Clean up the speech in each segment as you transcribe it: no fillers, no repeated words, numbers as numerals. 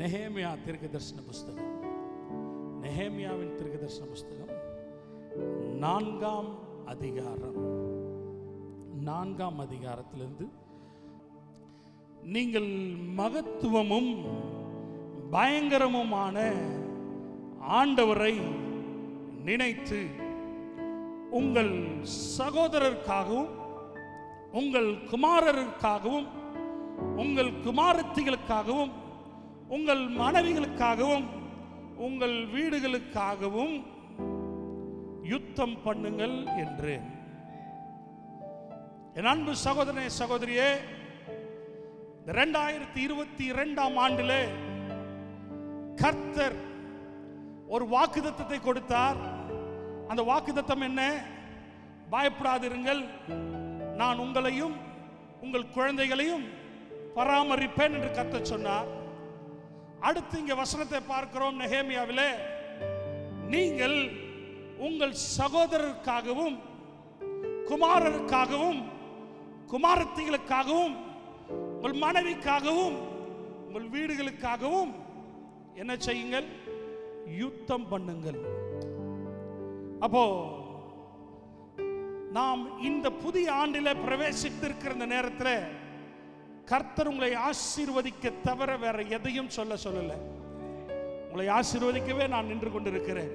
நெகேமியா தீர்க்கதரிசன புஸ்தகம், நெகேமியாவின் தீர்க்கதரிசன புஸ்தகம் 4ஆம் அதிகாரம், 4ஆம் அதிகாரத்திலிருந்து, நீங்கள் மகத்துவமும் பயங்கரமுமான ஆண்டவரை நினைத்து உங்கள் சகோதரருக்காகவும் உங்கள் குமாரருக்காகவும் உங்கள் குமாரத்திகளுக்காகவும் உங்கள் மனைவிகளுக்காகவும் உங்கள் வீடுகளுக்காகவும் யுத்தம் பண்ணுங்கள் என்று. என் அன்பு சகோதரனே சகோதரியே, 2022ஆம் ஆண்டிலே கர்த்தர் ஒரு வாக்குத்தத்தத்தை கொடுத்தார். அந்த வாக்குத்தத்தம் என்ன? பயப்படாதிருங்கள், நான் உங்களையும் உங்கள் குழந்தைகளையும் பராமரிப்பேன் என்று கர்த்தர் சொன்னார். அடுத்து இங்கே வசனத்தை பார்க்கிறோம். நெகேமியாவிலே, நீங்கள் உங்கள் சகோதரருக்காகவும் குமாரருக்காகவும் குமாரத்திகளுக்காகவும் உங்கள் மனைவிக்காகவும் உங்கள் வீடுகளுக்காகவும் என்ன செய்யுங்கள்? யுத்தம் பண்ணுங்கள். அப்போ நாம் இந்த புதிய ஆண்டில பிரவேசித்திருக்கிற இந்த நேரத்தில் கர்த்தர் உங்களை ஆசீர்வதிக்க தவிர வேற எதையும் சொல்லல. உங்களை ஆசீர்வதிக்கவே நான் நின்று கொண்டிருக்கிறேன்.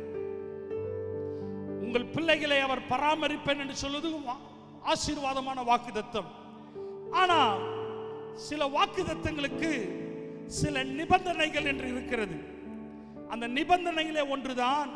உங்கள் பிள்ளைகளை அவர் பராமரிப்பேன் என்று சொல்வது ஆசீர்வாதமான வாக்குத்தத்தம். ஆனா சில வாக்குத்தத்தங்களுக்கு சில நிபந்தனைகள் என்று இருக்கிறது. அந்த நிபந்தனையிலே ஒன்றுதான்,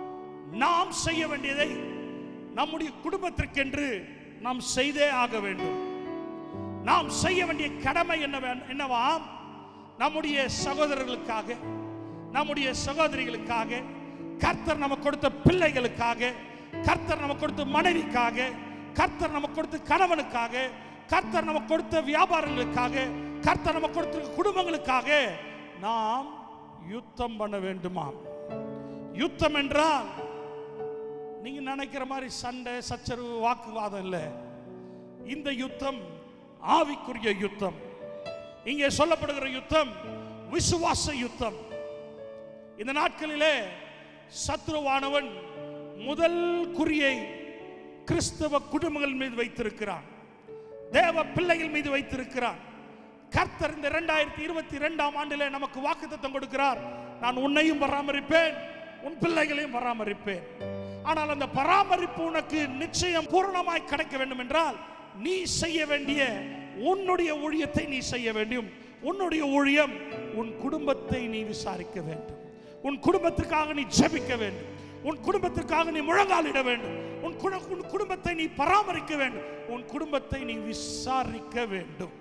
நாம் செய்ய வேண்டியதை நம்முடைய குடும்பத்திற்கென்று நாம் செய்தே ஆக வேண்டும். நாம் செய்ய வேண்டிய கடமை என்னவாம்? நம்முடைய சகோதரர்களுக்காக, நம்முடைய சகோதரிகளுக்காக, கர்த்தர் நமக்கு கொடுத்த பிள்ளைகளுக்காக, கர்த்தர் நமக்கு கொடுத்த மனைவிக்காக, கர்த்தர் நமக்கு கொடுத்த கணவனுக்காக, கர்த்தர் நமக்கு கொடுத்த வியாபாரங்களுக்காக, கர்த்தர் நமக்கு கொடுத்த குடும்பங்களுக்காக நாம் யுத்தம் பண்ண வேண்டுமா? யுத்தம் என்றால் நீங்க நினைக்கிற மாதிரி சண்டை சச்சரவு வாக்குவாதம் இல்லை. இந்த யுத்தம் ஆவிக்குரிய யுத்தம். இங்கே சொல்லப்படுகிற யுத்தம் விசுவாச யுத்தம். இந்த நாட்களிலே சத்ருவானவன் முதல் குறியை கிறிஸ்தவ குடும்பங்கள் மீது வைத்திருக்கிறான், தேவ பிள்ளைகள் மீது வைத்திருக்கிறான். கர்த்தர் இந்த 2022ஆம் ஆண்டிலே நமக்கு வாக்குத்தத்தம் கொடுக்கிறார். நான் உன்னையும் பராமரிப்பேன், உன் பிள்ளைகளையும் பராமரிப்பேன். ஆனால் அந்த பராமரிப்பு உனக்கு நிச்சயம் பூரணமாய் கிடைக்க வேண்டும் என்றால் நீ செய்ய வேண்டிய உன்னுடைய ஊழியத்தை நீ செய்ய வேண்டும். உன்னுடைய ஊழியம், உன் குடும்பத்தை நீ விசாரிக்க வேண்டும், உன் குடும்பத்திற்காக நீ ஜெபிக்க வேண்டும், உன் குடும்பத்திற்காக நீ முழங்காலிட வேண்டும், உன் குடும்பத்தை நீ பராமரிக்க வேண்டும், உன் குடும்பத்தை நீ விசாரிக்க வேண்டும்.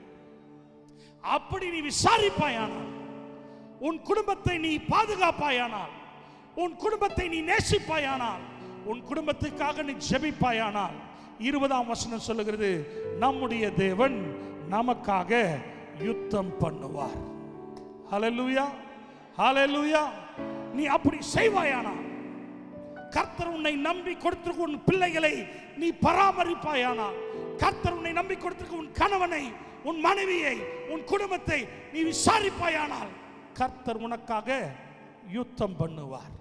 அப்படி நீ விசாரிப்பாயானால், உன் குடும்பத்தை நீ பாதுகாப்பாயானால், உன் குடும்பத்தை நீ நேசிப்பாயானால், உன் குடும்பத்துக்காக நீ ஜெபிப்பாயானால், 20ஆம் வசனம் சொல்லுகிறது, நம்முடைய தேவன் நமக்காக யுத்தம் பண்ணுவார். ஹல்லேலூயா, ஹல்லேலூயா. நீ அப்படி செய்வாயானால், கர்த்தர் உன்னை நம்பி கொடுத்திருக்கும் உன் பிள்ளைகளை நீ பராமரிப்பாயானால், கர்த்தர் உன்னை நம்பி கொடுத்திருக்கும் உன் கணவனை, உன் மனைவியை, உன் குடும்பத்தை நீ விசாரிப்பாயானால், கர்த்தர் உனக்காக யுத்தம் பண்ணுவார்.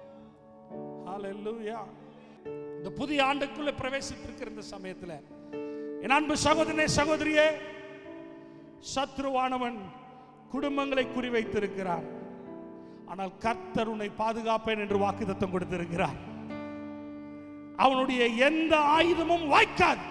ஹல்லேலூயா. இந்த புதிய ஆண்டுக்குள்ள பிரவேசித்திருக்கிற இந்த சமயத்தில் என் அன்பு சகோதரனே சகோதரியே, சத்ருவானவன் குடும்பங்களை குறிவைத்திருக்கிறான். ஆனால் கர்த்தர் உன்னை பாதுகாப்பேன் என்று வாக்குத்தத்தம் கொடுத்திருக்கிறார். அவனுடைய எந்த ஆயுதமும் வாய்க்காது.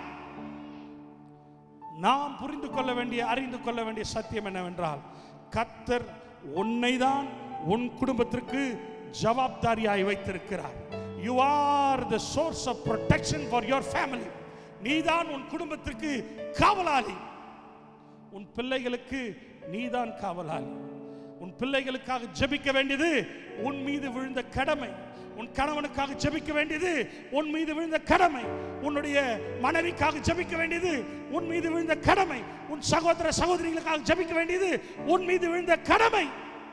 நாம் புரிந்து கொள்ள வேண்டிய, அறிந்து கொள்ள வேண்டிய சத்தியம் என்னவென்றால், கர்த்தர் உன்னை தான் உன் குடும்பத்திற்கு ஜவாப்தாரியாய் வைத்திருக்கிறார். You are the source of protection for your family. நீதான் உன் குடும்பத்திற்கு காவலாளி. உன் பிள்ளைகளுக்கு நீதான் காவலாளி. உன் பிள்ளைகளுக்காக ஜெபிக்க வேண்டியது உன் மீது விழுந்த கடமை. உன் கணவனுக்காக ஜெபிக்க வேண்டியது உன் மீது விழுந்த கடமை. உன்னுடைய மனைவிக்காக ஜெபிக்க வேண்டியது உன் மீது விழுந்த கடமை. உன் சகோதர சகோதரிகளுக்காக ஜெபிக்க வேண்டியது உன் மீது விழுந்த கடமை.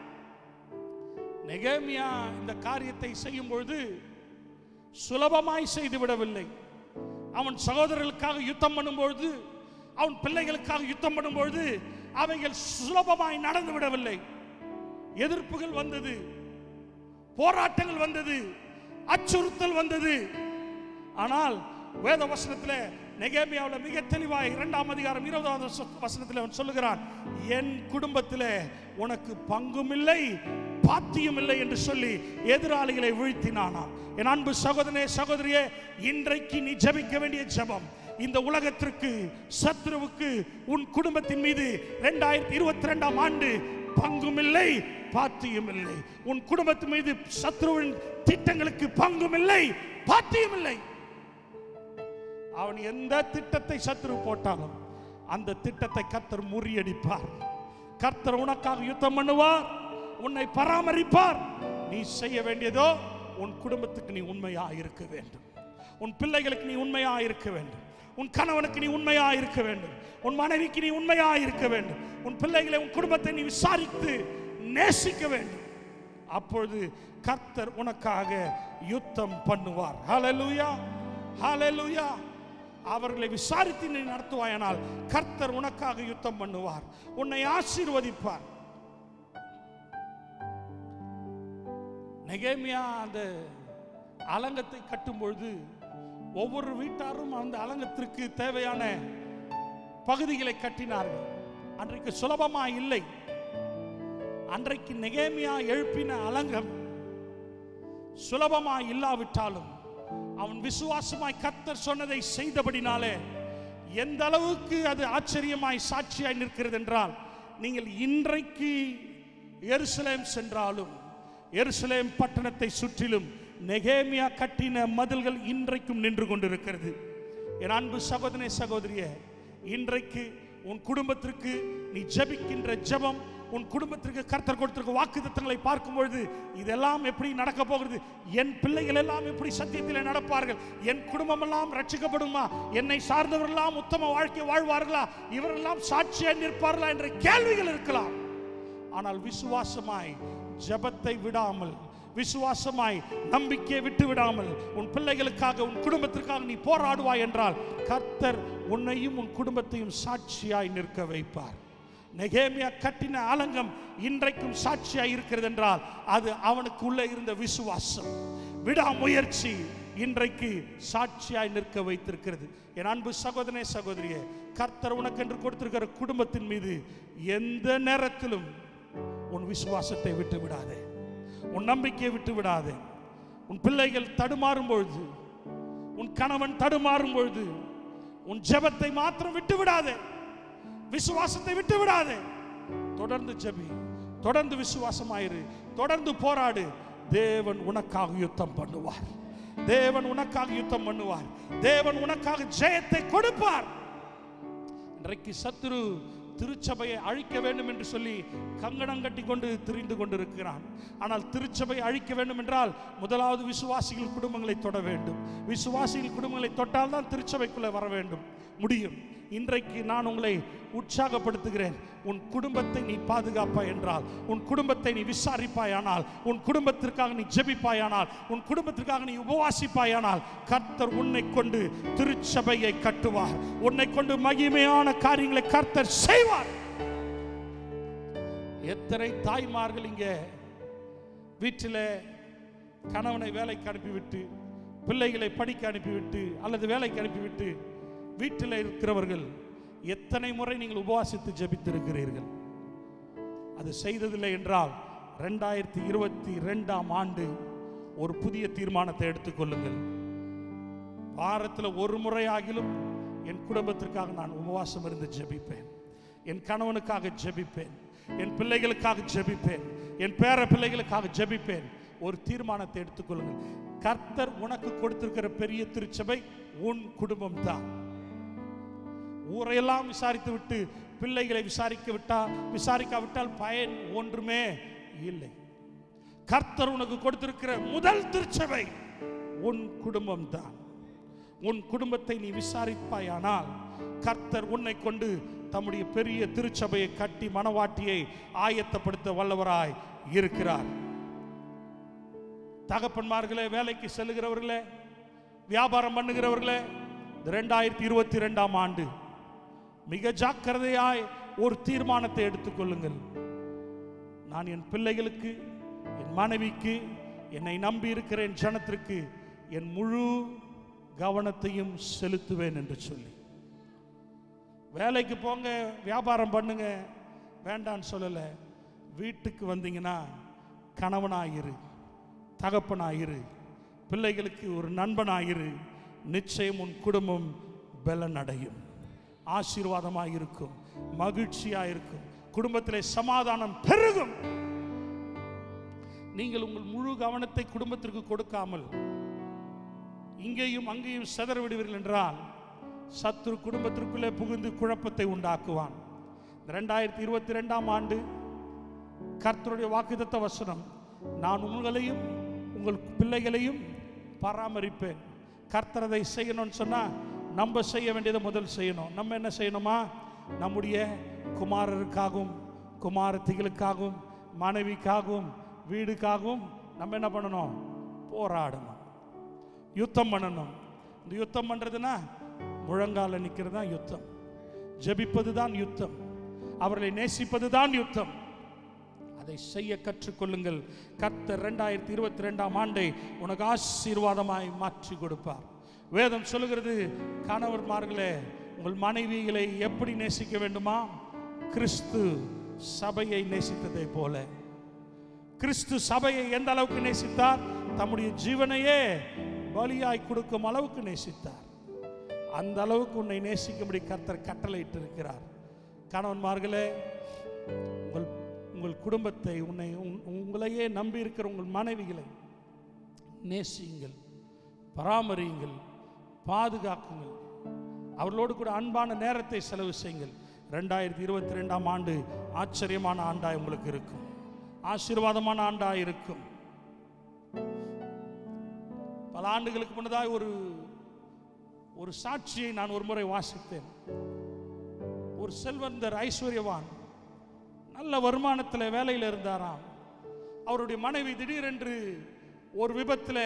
நெகேமியா இந்த காரியத்தை செய்யும் பொழுது சுலபமாய் செய்து விடவில்லை. அவன் சகோதரர்களுக்காக யுத்தம் பண்ணும்பொழுது, அவன் பிள்ளைகளுக்காக யுத்தம் பண்ணும்பொழுது அவைகள் சுலபமாய் நடந்து விடவில்லை. எதிர்ப்புகள் வந்தது, போராட்டங்கள் வந்தது, அச்சுறுத்தல் வந்தது. ஆனால் வேத வசனத்தில் நெகேமியாவில் மிக தெளிவாய் 2ஆம் அதிகாரம் 20வது வசனத்தில் அவன் சொல்லுகிறான், என் குடும்பத்தில் உனக்கு பங்கும் இல்லை பாத்தியும் இல்லை என்று சொல்லி எதிராளிகளை வீழ்த்தினானா. என் அன்பு சகோதரனே சகோதரியே, இன்றைக்கு நீ ஜெபிக்க வேண்டிய ஜெபம், இந்த உலகத்திற்கு சத்ருவுக்கு உன் குடும்பத்தின் மீது 2022ஆம் ஆண்டு பங்கும் இல்லை பாத்தியும் இல்லை. உன் குடும்பத்தின் மீது சத்ருவின் திட்டங்களுக்கு பங்கும் இல்லை பாத்தியும் இல்லை. அவன் எந்த திட்டத்தை சத்ரு போட்டாலும் அந்த திட்டத்தை கர்த்தர் முறியடிப்பார். கர்த்தர் உனக்காக யுத்தம் பண்ணுவார், உன்னை பராமரிப்பார். நீ செய்ய வேண்டியதோ உன் குடும்பத்துக்கு நீ உண்மையா இருக்க வேண்டும், உன் பிள்ளைகளுக்கு நீ உண்மையா இருக்க வேண்டும், உன் கணவனுக்கு நீ உண்மையா இருக்க வேண்டும், உன் மனைவிக்கு நீ உண்மையா இருக்க வேண்டும், உன் பிள்ளைகளை உன் குடும்பத்தை நீ விசாரித்து நேசிக்க வேண்டும். அப்பொழுது கர்த்தர் உனக்காக யுத்தம் பண்ணுவார். ஹல்லேலூயா, ஹல்லேலூயா. அவர்களை விசாரித்து நீ நடத்துவாயானால் கர்த்தர் உனக்காக யுத்தம் பண்ணுவார், உன்னை ஆசீர்வதிப்பார். நெகேமியா அந்த அலங்கத்தை கட்டும் பொழுது ஒவ்வொரு வீட்டாரும் அந்த அலங்கத்திற்கு தேவையான பகுதிகளை கட்டினார்கள். அன்றைக்கு சுலபமா இல்லை. அன்றைக்கு நெகேமியா எழுப்பின அலங்கம் சுலபமா இல்லாவிட்டாலும் அவன் விசுவாசமாய் கர்த்தர் சொன்னதை செய்தபடினாலே எந்த அளவுக்கு அது ஆச்சரியமாய் சாட்சியாய் நிற்கிறது என்றால், நீங்கள் இன்றைக்கு எருசலேம் சென்றாலும் எருசலேம் பட்டணத்தை சுற்றிலும் நெகேமியா கட்டின மதில்கள் இன்றைக்கும் நின்று கொண்டிருக்கிறது. என் அன்பு சகோதரனே சகோதரியே, இன்றைக்கு உன் குடும்பத்திற்கு நீ ஜெபிக்கின்ற ஜெபம், உன் குடும்பத்திற்கு கர்த்தர் கொடுத்திருக்க வாக்குத்தத்தங்களை பார்க்கும் பொழுது இதெல்லாம் எப்படி நடக்க போகிறது, என் பிள்ளைகள் எல்லாம் எப்படி சத்தியத்தில் நடப்பார்கள், என் குடும்பம் எல்லாம் ரட்சிக்கப்படுமா, என்னை சார்ந்தவர்களெல்லாம் உத்தம வாழ்க்கை வாழ்வார்களா, இவரெல்லாம் சாட்சியாய் நிற்பார்களா என்ற கேள்விகள் இருக்கலாம். ஆனால் விசுவாசமாய் ஜெபத்தை விடாமல், விசுவாசமாய் நம்பிக்கையை விட்டு விடாமல் உன் பிள்ளைகளுக்காக உன் குடும்பத்திற்காக நீ போராடுவாய் என்றால் கர்த்தர் உன்னையும் உன் குடும்பத்தையும் சாட்சியாய் நிற்க வைப்பார். நெகேமியா கட்டின அலங்கம் இன்றைக்கும் சாட்சியாய் இருக்கிறது என்றால் அது அவனுக்கு உள்ளே இருந்த விசுவாசம், விடாமுயற்சி இன்றைக்கு சாட்சியாய் நிற்க வைத்திருக்கிறது. என் அன்பு சகோதரனே சகோதரியே, கர்த்தர் உனக்கு என்று கொடுத்திருக்கிற குடும்பத்தின் மீது எந்த நேரத்திலும் உன் விசுவாசத்தை விட்டு விடாதே, உன் நம்பிக்கையை விட்டு விடாதே. உன் பிள்ளைகள் தடுமாறும் பொழுது, உன் கணவன் தடுமாறும் பொழுது உன் ஜெபத்தை மாத்திரம் விட்டு விடாதே, விசுவாசத்தை விட்டு விடாதே. தொடர்ந்து ஜெபி, தொடர்ந்து விசுவாசமாயிரு, தொடர்ந்து போராடு. தேவன் உனக்காக யுத்தம் பண்ணுவார், தேவன் உனக்காக யுத்தம் பண்ணுவார், தேவன் உனக்காக ஜெயத்தை கொடுப்பார். இன்றைக்கு சத்துரு திருச்சபையை அழிக்க வேண்டும் என்று சொல்லி கங்கணம் கட்டி கொண்டு திரிந்து கொண்டிருக்கிறான். ஆனால் திருச்சபையை அழிக்க வேண்டும் என்றால் முதலாவது விசுவாசிகள் குடும்பங்களை தொட வேண்டும். விசுவாசிகள் குடும்பங்களை தொட்டால் தான் திருச்சபைக்குள்ளே வர வேண்டும் முடியும். இன்றைக்கு நான் உங்களை உற்சாகப்படுத்துகிறேன். உன் குடும்பத்தை நீ பாதுகாப்பாய் என்றால், உன் குடும்பத்தை நீ விசாரிப்பாயானால், உன் குடும்பத்திற்காக நீ ஜெபிப்பாயானால், உன் குடும்பத்திற்காக நீ உபவாசிப்பாயானால் கர்த்தர் உன்னை கொண்டு திருச்சபையை கட்டுவார், உன்னை கொண்டு மகிமையான காரியங்களை கர்த்தர் செய்வார். எத்தனை தாய்மார்கள் இங்கே வீட்டில் கணவனை வேலைக்கு அனுப்பிவிட்டு, பிள்ளைகளை படிக்க அனுப்பிவிட்டு அல்லது வேலைக்கு அனுப்பிவிட்டு வீட்டில் இருக்கிறவர்கள் எத்தனை முறை நீங்கள் உபவாசித்து ஜெபித்திருக்கிறீர்கள்? அது செய்ததில்லை என்றால் 2022ஆம் ஆண்டு ஒரு புதிய தீர்மானத்தை எடுத்துக்கொள்ளுங்கள். வாரத்தில் ஒரு முறையாகிலும் என் குடும்பத்திற்காக நான் உபவாசம் இருந்து ஜெபிப்பேன், என் கணவனுக்காக ஜெபிப்பேன், என் பிள்ளைகளுக்காக ஜெபிப்பேன், என் பேர பிள்ளைகளுக்காக ஜெபிப்பேன். ஒரு தீர்மானத்தை எடுத்துக்கொள்ளுங்கள். கர்த்தர் உனக்கு கொடுத்திருக்கிற பெரிய திருச்சபை உன் குடும்பம் தான். ஊரையெல்லாம் விசாரித்து விட்டு பிள்ளைகளை விசாரிக்காவிட்டால் பயன் ஒன்றுமே இல்லை. கர்த்தர் உனக்கு கொடுத்திருக்கிற முதல் திருச்சபை உன் குடும்பம் தான். உன் குடும்பத்தை நீ விசாரிப்பாயானால் கர்த்தர் உன்னை கொண்டு தம்முடைய பெரிய திருச்சபையை கட்டி மனவாட்டியை ஆயத்தப்படுத்த வல்லவராய் இருக்கிறார். தகப்பன்மார்களே, வேலைக்கு செல்லுகிறவர்களே, வியாபாரம் பண்ணுகிறவர்களே, 2022ஆம் ஆண்டு மிக ஜாக்கிரதையாய் ஒரு தீர்மானத்தை எடுத்துக்கொள்ளுங்கள். நான் என் பிள்ளைகளுக்கு, என் மனைவிக்கு, என்னை நம்பி இருக்கிற என் ஜனத்திற்கு என் முழு கவனத்தையும் செலுத்துவேன் என்று சொல்லி. வேலைக்கு போங்க, வியாபாரம் பண்ணுங்க, வேண்டான்னு சொல்லலை. வீட்டுக்கு வந்தீங்கன்னா கணவனாயிரு, தகப்பனாயிரு, பிள்ளைகளுக்கு ஒரு நண்பனாயிரு. நிச்சயம் உன் குடும்பம் பலன் அடையும், ஆசீர்வாதமாக இருக்கும், மகிழ்ச்சியாக இருக்கும், குடும்பத்திலே சமாதானம் பெருகும். நீங்கள் உங்கள் முழு கவனத்தை குடும்பத்திற்கு கொடுக்காமல் இங்கேயும் அங்கேயும் சிதற விடுவீர்கள் என்றால் சத்துரு குடும்பத்திற்குள்ளே புகுந்து குழப்பத்தை உண்டாக்குவான். 2022ஆம் ஆண்டு கர்த்தருடைய வாக்குத்தத்த வசனம், நான் உங்களையும் உங்கள் பிள்ளைகளையும் பராமரிப்பேன். கர்த்தர் அதை செய்யணும்னு சொன்னா நம்ம செய்ய வேண்டியதை முதல் செய்யணும். நம்ம என்ன செய்யணுமா? நம்முடைய குமாரருக்காகவும் குமாரத்திகளுக்காகவும் மனைவிக்காகவும் வீடுக்காகவும் நம்ம என்ன பண்ணணும்? போராடணும், யுத்தம் பண்ணணும். இந்த யுத்தம் பண்றதுன்னா முழங்கால நிற்கிறது தான் யுத்தம், ஜெபிப்பது தான் யுத்தம், அவர்களை நேசிப்பது தான் யுத்தம். அதை செய்ய கற்றுக்கொள்ளுங்கள். கர்த்தர் 2022ஆம் ஆண்டை உனக்கு ஆசீர்வாதமாய் மாற்றி கொடுப்பார். வேதம் சொல்லுகிறது, கணவன்மார்களே உங்கள் மனைவிகளை எப்படி நேசிக்க வேண்டுமா? கிறிஸ்து சபையை நேசித்ததை போல. கிறிஸ்து சபையை எந்த அளவுக்கு நேசித்தார்? தம்முடைய ஜீவனையே பலியாய் கொடுக்கும் அளவுக்கு நேசித்தார். அந்த அளவுக்கு உன்னை நேசிக்கும்படி கர்த்தர் கட்டளையிட்டு இருக்கிறார். கணவன்மார்களே, உங்கள் குடும்பத்தை, உங்களையே நம்பி இருக்கிற உங்கள் மனைவிகளை நேசியுங்கள், பராமரியுங்கள், பாதுகாக்குங்கள், அவர்களோடு கூட அன்பான நேரத்தை செலவு செய்யுங்கள். 2022ஆம் ஆண்டு ஆச்சரியமான ஆண்டாய் உங்களுக்கு இருக்கும், ஆசீர்வாதமான ஆண்டாய் இருக்கும். பல ஆண்டுகளுக்கு முன்னதாக ஒரு சாட்சியை நான் ஒரு முறை வாசித்தேன். ஒரு செல்வந்தர், ஐஸ்வர்யவான், நல்ல வருமானத்தில் வேலையில் இருந்தாராம். அவருடைய மனைவி திடீரென்று ஒரு விபத்தில்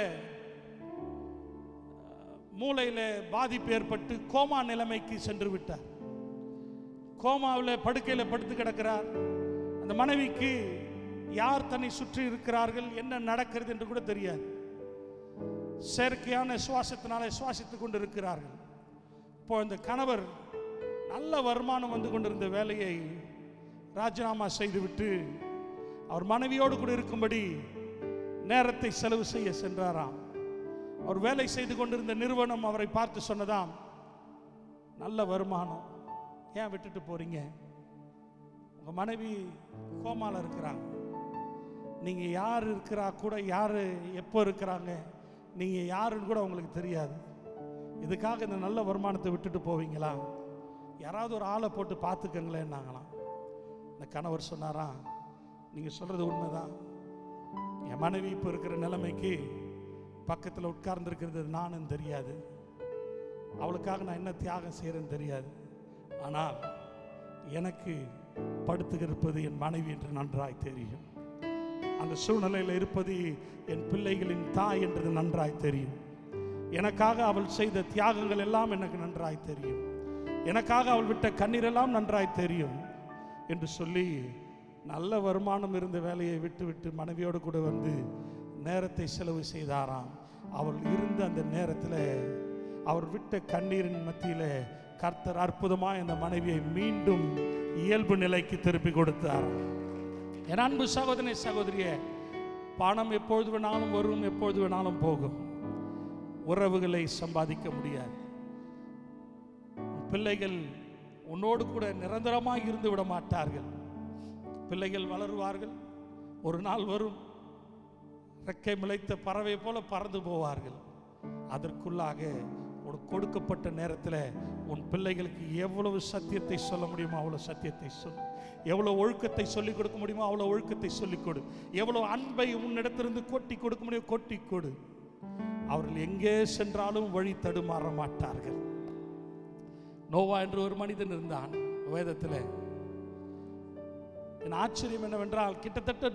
மூளையில் பாதிப்பு ஏற்பட்டு கோமா நிலைமைக்கு சென்று விட்டார். கோமாவில் படுக்கையில் படுத்து கிடக்கிறார். அந்த மனைவிக்கு யார் தன்னை சுற்றி இருக்கிறார்கள், என்ன நடக்கிறது என்று கூட தெரியாது. செயற்கையான சுவாசத்தினாலே சுவாசித்துக் கொண்டிருக்கிறார்கள். இப்போ இந்த கணவர் நல்ல வருமானம் வந்து கொண்டிருந்த வேலையை ராஜினாமா செய்துவிட்டு அவர் மனைவியோடு கூட இருக்கும்படி நேரத்தை செலவு செய்ய சென்றாராம். அவர் வேலை செய்து கொண்டிருந்த நிறுவனம் அவரை பார்த்து சொன்னதாம், நல்ல வருமானம், ஏன் விட்டுட்டு போறீங்க? உங்க மனைவி கோமால இருக்கிறாங்க, நீங்க யார் இருக்கிறா கூட, யாரு எப்போ இருக்கிறாங்க, நீங்க யாருன்னு கூட உங்களுக்கு தெரியாது. இதுக்காக இந்த நல்ல வருமானத்தை விட்டுட்டு போவீங்களா? யாராவது ஒரு ஆளை போட்டு பார்த்துக்கங்களேன்னாங்களாம். இந்த கணவர் சொன்னாராம், நீங்க சொல்றது உண்மைதான், என் மனைவி இப்போ இருக்கிற நிலைமைக்கு பக்கத்தில் உட்கார்ந்துருக்கிறது நானும் தெரியாது, அவளுக்காக நான் என்ன தியாகம் செய்கிறேன்னு தெரியாது, ஆனால் எனக்கு படுத்துக்கிருப்பது என் மனைவி என்று நன்றாய் தெரியும். அந்த சூழ்நிலையில் இருப்பது என் பிள்ளைகளின் தாய் என்றது நன்றாய் தெரியும். எனக்காக அவள் செய்த தியாகங்கள் எல்லாம் எனக்கு நன்றாய் தெரியும், எனக்காக அவள் விட்ட கண்ணீரெல்லாம் நன்றாய் தெரியும் என்று சொல்லி நல்ல வருமானம் இருந்த வேலையை விட்டு மனைவியோடு கூட வந்து நேரத்தை செலவு செய்தாராம். அவள் இருந்த அந்த நேரத்தில், அவர் விட்ட கண்ணீரின் மத்தியில் கர்த்தர் அற்புதமாக அந்த மனைவியை மீண்டும் இயல்பு நிலைக்கு திருப்பி கொடுத்தார். என் அன்பு சகோதரனே, சகோதரியே, பணம் எப்பொழுது வேணாலும் வரும், எப்பொழுது வேணாலும் போகும். உறவுகளை சம்பாதிக்க முடியாது. பிள்ளைகள் உன்னோடு கூட நிரந்தரமாக இருந்து விட மாட்டார்கள். பிள்ளைகள் வளருவார்கள், ஒரு நாள் வரும், ரெக்கை முளைத்த பறவை போல பறந்து போவார்கள். அதற்குள்ளாக உனக்கு கொடுக்கப்பட்ட நேரத்தில் உன் பிள்ளைகளுக்கு எவ்வளவு சத்தியத்தை சொல்ல முடியுமோ அவ்வளவு சத்தியத்தை சொல், எவ்வளவு ஒழுக்கத்தை சொல்லிக் கொடுக்க முடியுமோ அவ்வளவு ஒழுக்கத்தை சொல்லிக் கொடு, எவ்வளவு அன்பை உன்னிடத்திலிருந்து கொட்டி கொடுக்க முடியும் கொட்டி கொடு. அவர்கள் எங்கே சென்றாலும் வழி தடுமாற மாட்டார்கள். நோவா என்று ஒரு மனிதன் இருந்தான் வேதத்தில். என் ஆச்சரியம் என்னவென்றால், கிட்டத்தட்ட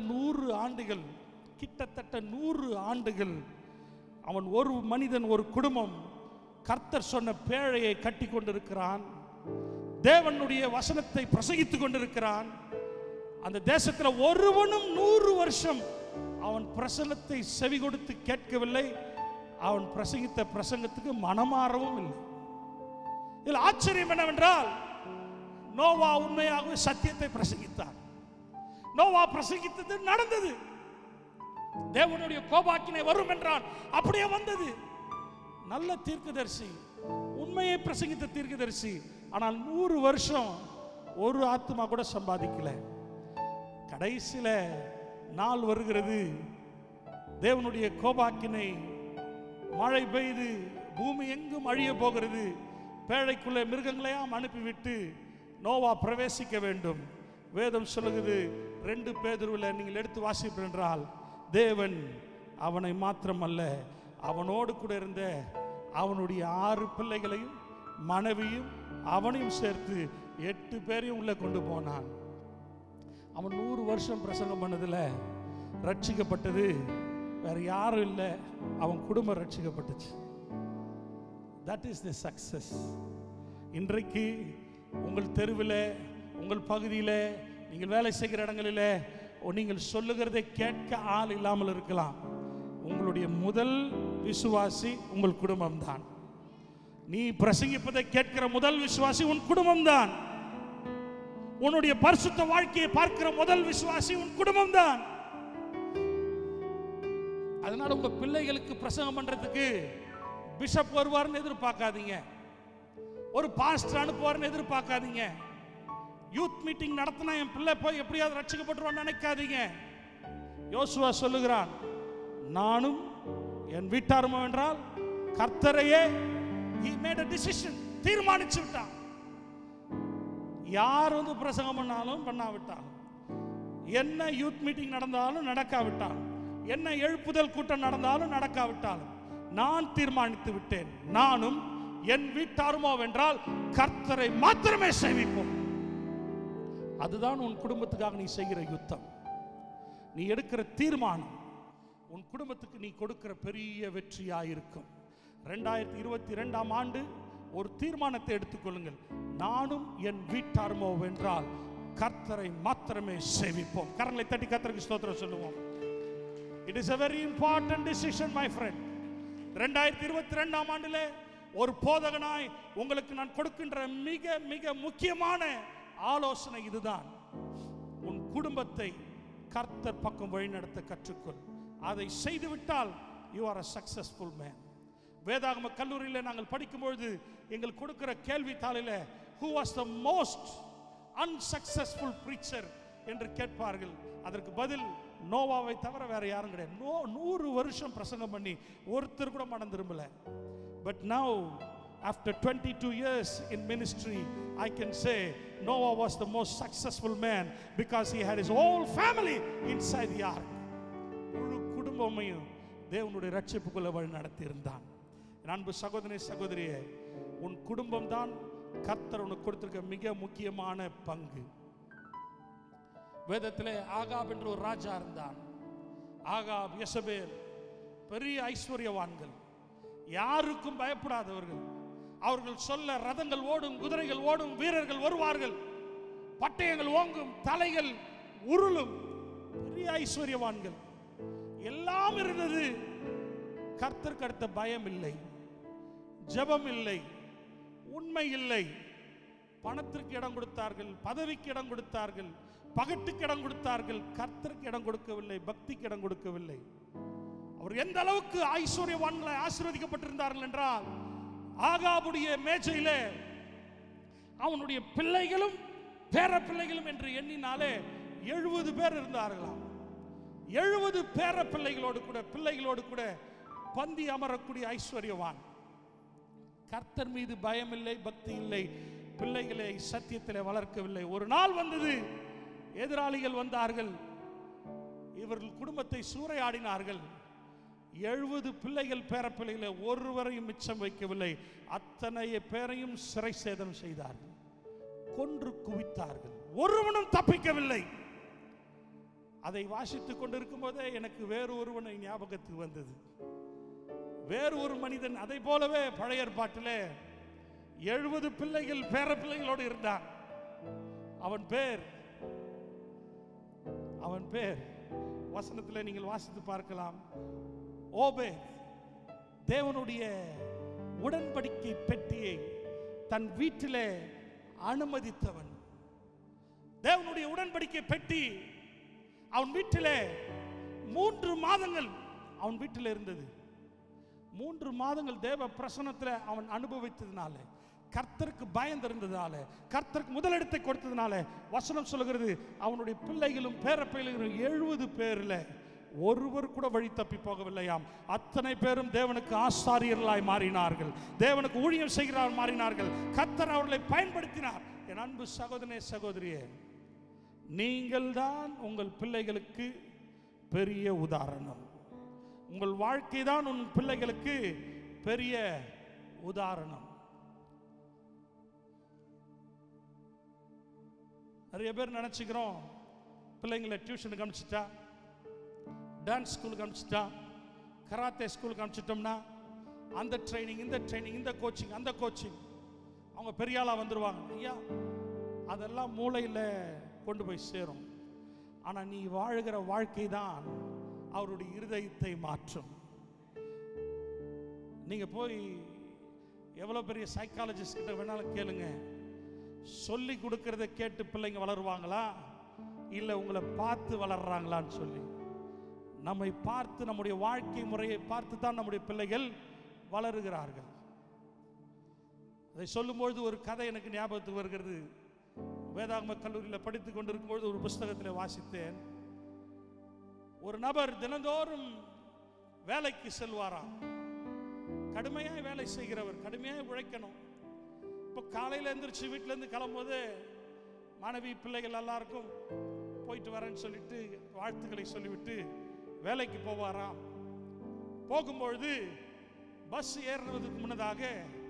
100 ஆண்டுகள் அவன், ஒரு மனிதன், ஒரு குடும்பம் கர்த்தர் சொன்ன பேழையை கட்டி கொண்டிருக்கிறான், தேவனுடைய வசனத்தை பிரசங்கித்துக் கொண்டிருக்கிறான். அந்த தேசத்தில் ஒருவனும் 100 வருஷம் அவன் பிரசங்கத்தை செவி கொடுத்து கேட்கவில்லை. அவன் பிரசங்கித்த பிரசங்கத்துக்கு மனமாறவும் இல்லை. இதில் ஆச்சரியம் என்னவென்றால், நோவா உண்மையாகவே சத்தியத்தை பிரசங்கித்தார். நோவா பிரசங்கித்தது நடந்தது. தேவனுடைய கோபாக்கினை வரும் என்றால் அப்படியே வந்தது. நல்ல தீர்க்கதரிசி, உண்மையை பிரசங்கித்த தீர்க்கதரிசி. ஆனால் 100 வருஷம் ஒரு ஆத்மா கூட சம்பாதிக்கல. கடைசியில நாள் வருகிறது, தேவனுடைய கோபாக்கினை மழை பெய்து பூமி எங்கும் அழிய போகிறது. பேழைக்குள்ளே மிருகங்களையாம் அனுப்பிவிட்டு நோவா பிரவேசிக்க வேண்டும். வேதம் சொல்லுகிறது 2 பேதுருவில் நீங்கள் எடுத்து வாசிப்பீர்கள் என்றால், தேவன் அவனை மாத்திரமல்ல, அவனோடு கூட இருந்த அவனுடைய 6 பிள்ளைகளையும் மனைவியும் அவனையும் சேர்த்து 8 பேரையும் உள்ள கொண்டு போனான். அவன் 100 வருஷம் பிரசங்கம் பண்ணதில் ரட்சிக்கப்பட்டது வேற யாரும் இல்லை, அவன் குடும்பம் ரட்சிக்கப்பட்டுச்சு. That is the success. இன்றைக்கு உங்கள் தெருவில், உங்கள் பகுதியில், நீங்கள் வேலை செய்கிற இடங்களில் நீங்கள் சொல்லுகிறதை கேட்க ஆள் இல்லாமல் இருக்கலாம். உங்களுடைய முதல் விசுவாசி உங்கள் குடும்பம்தான். நீ பிரசங்கிப்பதை கேட்கிற முதல் விசுவாசி உன் குடும்பம்தான். உன்னுடைய பரிசுத்த வாழ்க்கையை பார்க்கிற முதல் விசுவாசி உன் குடும்பம்தான். அதனால உங்க பிள்ளைகளுக்கு பிரசங்கம் பண்றதுக்கு பிஷப் வருவார்னு எதிர்பார்க்காதீங்க, ஒரு பாஸ்டர் அனுப்புவார்னு எதிர்பார்க்காதீங்க. யூத் மீட்டிங் நடத்தினா என் பிள்ளை போய் எப்படியாவது ரட்சிக்கப்பட்டுருவான்னு நினைக்காதீங்க. யோசுவா சொல்லுகிறான், நானும் என் வீட்டாருமோ என்றால் கர்த்தரையே. he made a decision, தீர்மானிச்சு விட்டான். யார் வந்து பிரசங்கம் பண்ணாலும் பண்ணாவிட்டாலும், என்ன யூத் மீட்டிங் நடந்தாலும் நடக்காவிட்டாலும், என்ன எழுப்புதல் கூட்டம் நடந்தாலும் நடக்காவிட்டாலும், நான் தீர்மானித்து விட்டேன், நானும் என் வீட்டாருமோ என்றால் கர்த்தரை மாத்திரமே சேவிப்போம். அதுதான் உன் குடும்பத்துக்காக நீ செய்கிற யுத்தம். நீ எடுக்கிற தீர்மானம் உன் குடும்பத்துக்கு நீ கொடுக்கிற பெரிய வெற்றியாயிருக்கும். 2022ஆம் ஆண்டு ஒரு தீர்மானத்தை எடுத்துக்கொள்ளுங்கள். நானும் என் வீட்டாருமோ என்றால் கர்த்தரை மாத்திரமே சேவிப்போம். கரங்களை தட்டி கர்த்தருக்கு ஸ்தோத்திரம் சொல்லுவோம். It is a very important decision, my friend. 2022ஆம் ஆண்டிலே ஒரு போதகனாய் உங்களுக்கு நான் கொடுக்கின்ற மிக மிக முக்கியமான ஆலோசனை இதுதான். உன் குடும்பத்தை கர்த்தர் பக்கம் வழிநடத்த கற்றுக்கொள். அதை செய்துவிட்டால் you are a successful man. வேதாகம கல்லூரியில் நாங்கள் படிக்கும்பொழுது எங்கள் கொடுக்கிற கேள்வித்தாளில் who was the most unsuccessful preacher என்று கேட்பார்கள். அதற்கு பதில் நோவாவை தவிர வேற யாரும் கிடையாது. 100 வருஷம் பிரசங்கம் பண்ணி ஒருத்தர் கூட மனம் திரும்பல. But now after 22 years in ministry, I can say Noah was the most successful man because he had his whole family inside the ark. முழு குடும்பமையும் தேவனுடைய ரட்சிப்புக்குள்ள வழி நடத்தி இருந்தான். அன்பு சகோதரனே சகோதரியே, உன் குடும்பம் தான் கர்த்தர் உனக்கு கொடுத்திருக்க மிக முக்கியமான பங்கு. வேதத்திலே ஆகாப் என்ற ஒரு ராஜா இருந்தான். ஆகாப், யெசபேல் பெரிய ஐஸ்வர்யவான்கள், யாருக்கும் பயப்படாதவர்கள். அவர்கள் சொல்ல ரதங்கள் ஓடும், குதிரைகள் ஓடும், வீரர்கள் வருவார்கள், பட்டயங்கள் ஓங்கும், தலைகள் உருளும், பெரிய ஐஸ்வர்யவான்கள் எல்லாம் இருந்தது. கர்த்தருக்கு அடுத்த பயம் இல்லை, ஜெபம் இல்லை, உண்மை இல்லை. பணத்திற்கு இடம் கொடுத்தார்கள், பதவிக்கு இடம் கொடுத்தார்கள், பகட்டுக்கு இடம் கொடுத்தார்கள். கர்த்தருக்கு இடம் கொடுக்கவில்லை, பக்திக்கு இடம் கொடுக்கவில்லை. அவர் எந்த அளவுக்கு ஐஸ்வர்யவான்களை ஆசீர்வதிக்கப்பட்டிருந்தார்கள் என்றால், ஆகாபுடைய மேஜையிலே அவனுடைய பிள்ளைகளும் பேர பிள்ளைகளும் என்று எண்ணினாலே 70 பேர் இருந்தார்களாம். 70 பேர பிள்ளைகளோடு கூட பந்தி அமரக்கூடிய ஐஸ்வர்யவான். கர்த்தர் மீது பயம் இல்லை, பக்தி இல்லை, பிள்ளைகளை சத்தியத்தில் வளர்க்கவில்லை. ஒரு நாள் வந்தது, எதிராளிகள் வந்தார்கள், இவர்கள் குடும்பத்தை சூறையாடினார்கள். 70 பிள்ளைகள் பேர பிள்ளைகளை ஒருவரையும் மிச்சம் வைக்கவில்லை. அத்தனை பேரையும் சிறை சேதம் செய்தார்கள், கொன்று குவித்தார்கள், ஒருவனும் தப்பிக்கவில்லை. அதை வாசித்துக் கொண்டிருக்கும் போதே எனக்கு வேறு ஒருவனை ஞாபகத்துக்கு வந்தது. வேறு ஒரு மனிதன் அதை போலவே பழைய ஏற்பாட்டிலே 70 பிள்ளைகள் பேர பிள்ளைகளோடு இருந்தான். அவன் பேர் அவன் பேர் வசனத்தில் நீங்கள் வாசித்து பார்க்கலாம். ஓபே தேவனுடைய உடன்படிக்கை பெட்டியை தன் வீட்டிலே அனுமதித்தவன். தேவனுடைய உடன்படிக்கை பெட்டி அவன் வீட்டிலே 3 மாதங்கள் அவன் வீட்டில் இருந்தது. 3 மாதங்கள் தேவ பிரசன்னத்தில் அவன் அனுபவித்ததுனால, கர்த்தருக்கு பயந்திருந்ததால, கர்த்தருக்கு முதலிடத்தை கொடுத்ததுனால வசனம் சொல்லுகிறது, அவனுடைய பிள்ளைகளும் பேரப்பிள்ளைகளும் 70 பேர்ல ஒருவர் கூட வழி தப்பி போகவில்லையாம். அத்தனை பேரும் தேவனுக்கு ஆசாரியர்களாய் மாறினார்கள், தேவனுக்கு ஊழியம் செய்கிறார்கள் மாறினார்கள். கர்த்தர் அவர்களை பயன்படுத்தினார். என் அன்பு சகோதரனே சகோதரியே, நீங்கள் தான் உங்கள் பிள்ளைகளுக்கு பெரிய உதாரணம். உங்கள் வாழ்க்கை தான் உன் பிள்ளைகளுக்கு பெரிய உதாரணம். நிறைய பேர் நினைச்சுக்கிறோம், பிள்ளைங்களை டியூஷனுக்கு அனுப்பிச்சிட்டா, டான்ஸ் ஸ்கூலுக்கு அனுப்பிச்சிட்டா, கராத்தே ஸ்கூலுக்கு அனுப்பிச்சிட்டோம்னா அந்த ட்ரைனிங் இந்த ட்ரைனிங் இந்த கோச்சிங் அந்த கோச்சிங் அவங்க பெரிய ஆளாக வந்துடுவாங்க. ஐயா, அதெல்லாம் மூளையில் கொண்டு போய் சேரும். ஆனால் நீ வாழ்கிற வாழ்க்கை தான் அவருடைய இருதயத்தை மாற்றும். நீங்கள் போய் எவ்வளோ பெரிய சைக்காலஜிஸ்ட் கிட்ட வேணாலும் கேளுங்க, சொல்லி கொடுக்கறத கேட்டு பிள்ளைங்க வளருவாங்களா இல்லை உங்களை பார்த்து வளர்றாங்களான்னு சொல்லி. நம்மை பார்த்து, நம்முடைய வாழ்க்கை முறையை பார்த்து தான் நம்முடைய பிள்ளைகள் வளருகிறார்கள். அதை சொல்லும்பொழுது ஒரு கதை எனக்கு ஞாபகத்துக்கு வருகிறது. வேதாகம கல்லூரியில் படித்து கொண்டிருக்கும்பொழுது ஒரு புஸ்தகத்தில் வாசித்தேன். ஒரு நபர் தினந்தோறும் வேலைக்கு செல்வாராம். கடுமையாக வேலை செய்கிறவர், கடுமையாக உழைக்கணும். இப்போ காலையில் எழுந்திரிச்சு வீட்டிலேருந்து கிளம்பும்போது மனைவி பிள்ளைகள் எல்லாருக்கும் போயிட்டு வரேன்னு சொல்லிட்டு வாழ்த்துக்களை சொல்லிவிட்டு வேலைக்கு போவாராம். போகும்பொழுது பஸ் ஏறுறதுக்கு முன்னதாக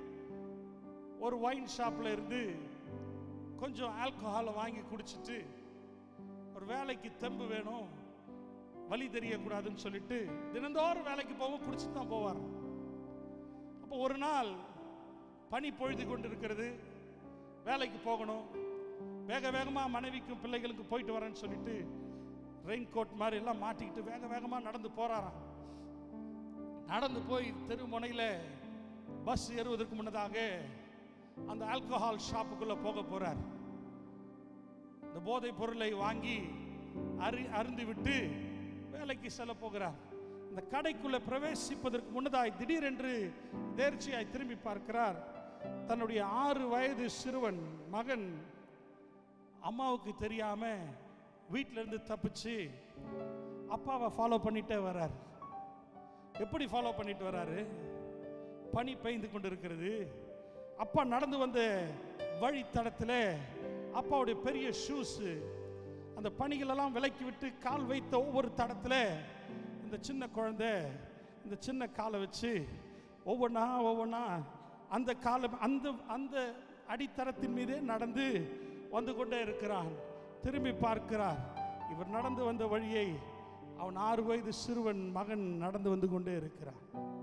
ஒரு ஒயின் ஷாப்பில் இருந்து கொஞ்சம் ஆல்கஹாலை வாங்கி குடிச்சிட்டு, ஒரு வேலைக்கு தெம்பு வேணும், வழி தெரியக்கூடாதுன்னு சொல்லிட்டு தினந்தோறும் வேலைக்கு போவோம் குடிச்சிட்டு தான் போவார். அப்போ ஒரு நாள் பனி பொழுது கொண்டு இருக்கிறது, வேலைக்கு போகணும், வேக வேகமாக மனைவிக்கும் பிள்ளைகளுக்கும் போயிட்டு வரேன்னு சொல்லிட்டு ரெயின் கோட் மாதிரி எல்லாம் மாட்டிக்கிட்டு வேக வேகமாக நடந்து போறாராம். நடந்து போய் தெரு முனையில் பஸ் ஏறுவதற்கு முன்னதாக அந்த ஆல்கஹால் ஷாப்புக்குள்ள போக போறார். இந்த போதை பொருளை வாங்கி அருந்தி விட்டு வேலைக்கு செல்ல போகிறார். இந்த கடைக்குள்ள பிரவேசிப்பதற்கு முன்னதாய் திடீரென்று தேர்ச்சியாய் திரும்பி பார்க்கிறார். தன்னுடைய 6 வயது சிறுவன் மகன் அம்மாவுக்கு தெரியாம வீட்டில இருந்து தப்பிச்சு அப்பாவை ஃபாலோ பண்ணிட்டே வர்றார். எப்படி ஃபாலோ பண்ணிட்டு வர்றாரு? பனி பெய்ந்து கொண்டு இருக்கிறது. அப்பா நடந்து வந்த வழித்தடத்தில் அப்பாவுடைய பெரிய ஷூஸ் அந்த பனிகளெல்லாம் விலக்கி விட்டு கால் வைத்த ஒவ்வொரு தடத்தில் இந்த சின்ன குழந்தை இந்த சின்ன காலை வச்சு ஒவ்வொன்றா அந்த காலை அந்த அடித்தரத்தின் மீதே நடந்து வந்து கொண்டே இருக்கிறான். திரும்பி பார்க்கிறார். இவர் நடந்து வந்த வழியை அவன் 6 வயது சிறுவன் மகன் நடந்து வந்து கொண்டே இருக்கிறான்.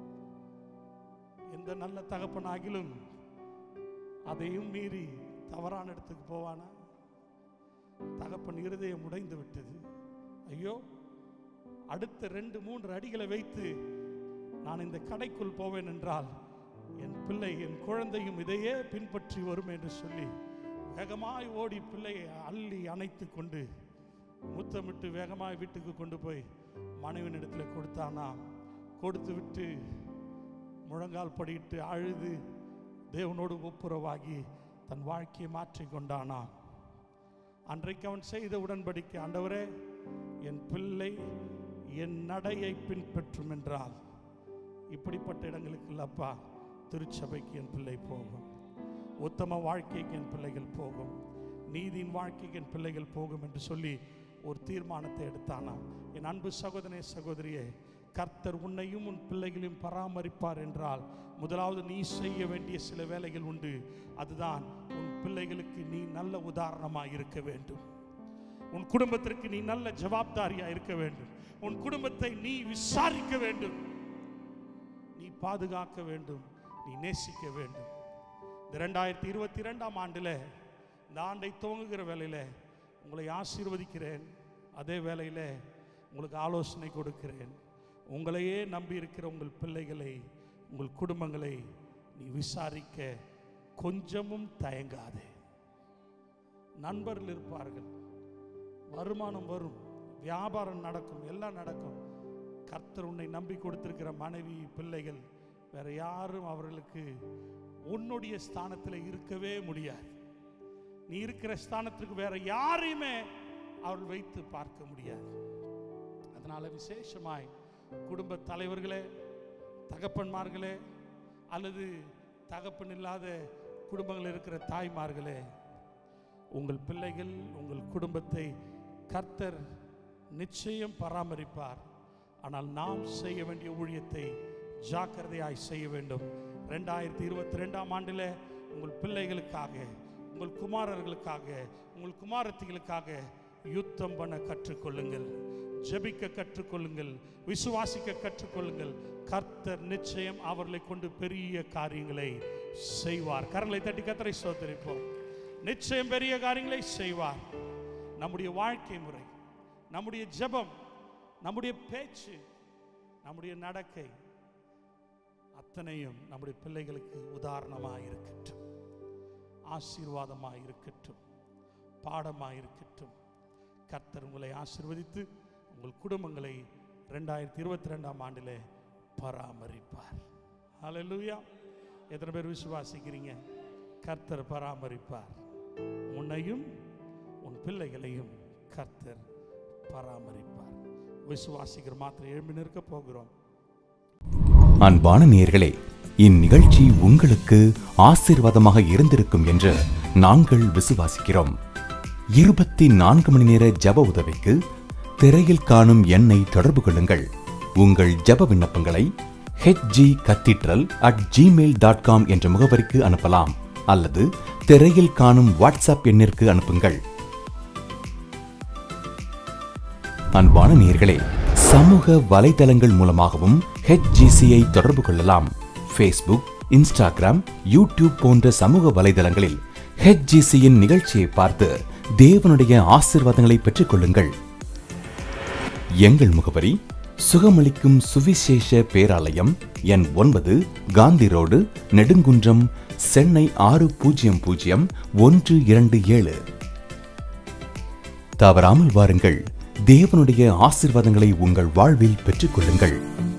எந்த நல்ல தகப்பனாகிலும் அதையும் மீறி தவறான இடத்துக்கு போவானா? தகப்பன் இருதயம் உடைந்து விட்டது. ஐயோ, அடுத்த 2-3 அடிகளை வைத்து நான் இந்த கடைக்குள் போவேன் என்றால் என் பிள்ளை என் குழந்தையும் இதையே பின்பற்றி வரும் என்று சொல்லி வேகமாய் ஓடி பிள்ளையை அள்ளி அணைத்து கொண்டு முத்தமிட்டு வேகமாய் வீட்டுக்கு கொண்டு போய் மனைவின் இடத்துல கொடுத்தானா. கொடுத்து விட்டு முழங்கால் படிட்டு அழுது தேவனோடு ஒப்புரவாகி தன் வாழ்க்கையை மாற்றி கொண்டானா. அன்றைக்கு அவன் செய்த உடன்படிக்கை, ஆண்டவரே, என் பிள்ளை என் நடையை பின்பற்றும் என்றால் இப்படிப்பட்ட இடங்களுக்கு இல்லப்பா, திருச்சபைக்கு என் பிள்ளை போகும், உத்தம வாழ்க்கைக்கு என் பிள்ளைகள் போகும், நீதியின் வாழ்க்கைக்கு என் பிள்ளைகள் போகும் என்று சொல்லி ஒரு தீர்மானத்தை எடுத்தானாம். என் அன்பு சகோதரனே சகோதரியே, கர்த்தர் உன்னையும் உன் பிள்ளைகளையும் பராமரிப்பார் என்றால் முதலாவது நீ செய்ய வேண்டிய சில வேலைகள் உண்டு. அதுதான் உன் பிள்ளைகளுக்கு நீ நல்ல உதாரணமாக இருக்க வேண்டும். உன் குடும்பத்திற்கு நீ நல்ல ஜவாப்தாரியாக இருக்க வேண்டும். உன் குடும்பத்தை நீ விசாரிக்க வேண்டும், நீ பாதுகாக்க வேண்டும், நீ நேசிக்க வேண்டும். இந்த 2022ஆம் ஆண்டில், இந்த ஆண்டை துவங்குகிற வேளையில் உங்களை ஆசீர்வதிக்கிறேன். அதே வேளையில் உங்களுக்கு ஆலோசனை கொடுக்கிறேன். உங்களையே நம்பி இருக்கிற உங்கள் பிள்ளைகளை, உங்கள் குடும்பங்களை நீ விசாரிக்க கொஞ்சமும் தயங்காதே. நண்பர்கள் இருப்பார்கள், வருமானம் வரும், வியாபாரம் நடக்கும், எல்லாம் நடக்கும். கர்த்தர் உன்னை நம்பி கொடுத்திருக்கிற மனைவி, பிள்ளைகள், வேற யாரும் அவர்களுக்கு உன்னுடைய ஸ்தானத்தில் இருக்கவே முடியாது. நீ இருக்கிற ஸ்தானத்திற்கு வேற யாரையுமே அவர்கள் வைத்து பார்க்க முடியாது. அதனால விசேஷமாய் குடும்ப தலைவர்களே, தகப்பன்மார்களே, அல்லது தகப்பன் இல்லாத குடும்பங்கள் இருக்கிற தாய்மார்களே, உங்கள் பிள்ளைகள், உங்கள் குடும்பத்தை கர்த்தர் நிச்சயம் பராமரிப்பார். ஆனால் நாம் செய்ய வேண்டிய ஊழியத்தை ஜாக்கிரதையாய் செய்ய வேண்டும். 2022ஆம் ஆண்டில் உங்கள் பிள்ளைகளுக்காக, உங்கள் குமாரர்களுக்காக, உங்கள் குமாரத்திகளுக்காக யுத்தம் பண்ண கற்றுக்கொள்ளுங்கள், ஜெபிக்க கற்றுக்கொள்ளுங்கள், விசுவாசிக்க கற்றுக்கொள்ளுங்கள். கர்த்தர் நிச்சயம் அவர்களை கொண்டு பெரிய காரியங்களை செய்வார். கரங்களை தட்டி கர்த்தரை ஸ்தோத்திரிப்போம். நிச்சயம் பெரிய காரியங்களை செய்வார். நம்முடைய வாழ்க்கை முறை, நம்முடைய ஜெபம், நம்முடைய பேச்சு, நம்முடைய நடக்கை அத்தனையும் நம்முடைய பிள்ளைகளுக்கு உதாரணமாக இருக்கட்டும், ஆசீர்வாதமாக இருக்கட்டும், பாடமாக இருக்கட்டும். கர்த்தர் உங்களை ஆசீர்வதித்து உங்கள் குடும்பங்களை 2022ஆம் ஆண்டிலே பராமரிப்பார். ஹல்லேலூயா. எத்தனை பேர் விசுவாசிக்கிறீங்க? கர்த்தர் பராமரிப்பார். உன்னையும் உன் பிள்ளைகளையும் கர்த்தர் பராமரிப்பார். விசுவாசிக்கிற மாத்திரம் எழும்பி நிற்க போகிறோம். அன்பான நேயர்களே, இந்நிகழ்ச்சி உங்களுக்கு ஆசீர்வாதமாக இருந்திருக்கும் என்று நாங்கள் விசுவாசிக்கிறோம். 24 மணி நேர ஜெப உதவிக்கு திரையில் காணும் எண்ணை தொடர்பு கொள்ளுங்கள். உங்கள் ஜெப விண்ணப்பங்களை hgcathedral@gmail.com என்ற முகவரிக்கு அனுப்பலாம், அல்லது திரையில் காணும் வாட்ஸ்அப் எண்ணிற்கு அனுப்புங்கள். அன்பான நேயர்களே, சமூக வலைதளங்கள் மூலமாகவும் HGCயை தொடர்பு கொள்ளலாம். ஃபேஸ்புக், இன்ஸ்டாகிராம், யூடியூப் போன்ற சமூக வலைதளங்களில் HGCயின் நிகழ்ச்சியை பார்த்து தேவனுடைய ஆசீர்வாதங்களை பெற்றுக் கொள்ளுங்கள். எங்கள் முகவரி: சுகமளிக்கும் சுவிசேஷ பேராலயம், எண் 9, காந்தி ரோடு, நெடுங்குன்றம், சென்னை 600127. தவறாமல் வாருங்கள். தேவனுடைய ஆசீர்வாதங்களை உங்கள் வாழ்வில் பெற்றுக் கொள்ளுங்கள்.